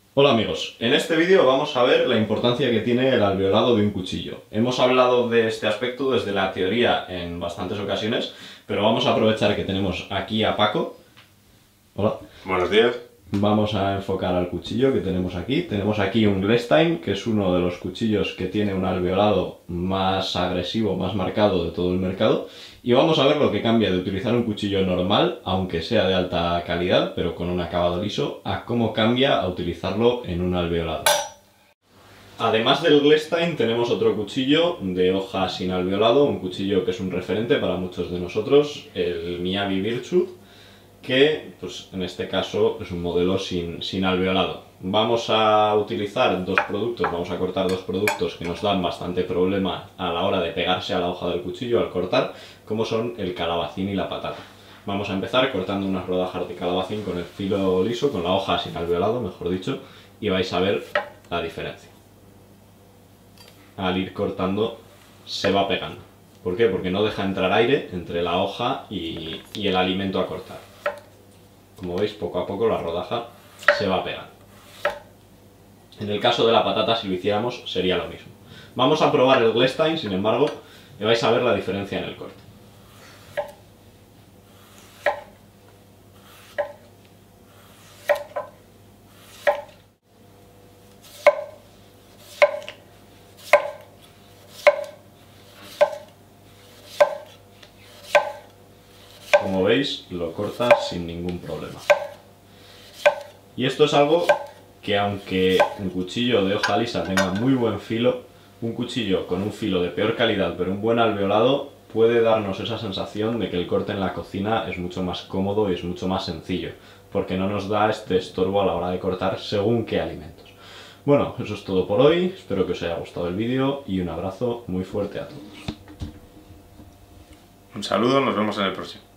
Hola amigos, en este vídeo vamos a ver la importancia que tiene el alveolado de un cuchillo. Hemos hablado de este aspecto desde la teoría en bastantes ocasiones, pero vamos a aprovechar que tenemos aquí a Paco. Hola. Buenos días. Vamos a enfocar al cuchillo que tenemos aquí. Tenemos aquí un Glestein, que es uno de los cuchillos que tiene un alveolado más agresivo, más marcado de todo el mercado. Y vamos a ver lo que cambia de utilizar un cuchillo normal, aunque sea de alta calidad, pero con un acabado liso, a cómo cambia a utilizarlo en un alveolado. Además del Glestein tenemos otro cuchillo de hoja sin alveolado, un cuchillo que es un referente para muchos de nosotros, el Miyabi Virtue, que pues, en este caso es un modelo sin alveolado. Vamos a utilizar dos productos, vamos a cortar dos productos que nos dan bastante problema a la hora de pegarse a la hoja del cuchillo al cortar, como son el calabacín y la patata. Vamos a empezar cortando unas rodajas de calabacín con el filo liso, con la hoja sin alveolado, mejor dicho, y vais a ver la diferencia. Al ir cortando se va pegando. ¿Por qué? Porque no deja entrar aire entre la hoja y el alimento a cortar. Como veis, poco a poco la rodaja se va pegando. En el caso de la patata, si lo hiciéramos, sería lo mismo. Vamos a probar el Glestein, sin embargo, y vais a ver la diferencia en el corte. Como veis, lo corta sin ningún problema. Y esto es algo que, aunque un cuchillo de hoja lisa tenga muy buen filo, un cuchillo con un filo de peor calidad pero un buen alveolado puede darnos esa sensación de que el corte en la cocina es mucho más cómodo y es mucho más sencillo, porque no nos da este estorbo a la hora de cortar según qué alimentos. Bueno, eso es todo por hoy, espero que os haya gustado el vídeo y un abrazo muy fuerte a todos. Un saludo, nos vemos en el próximo.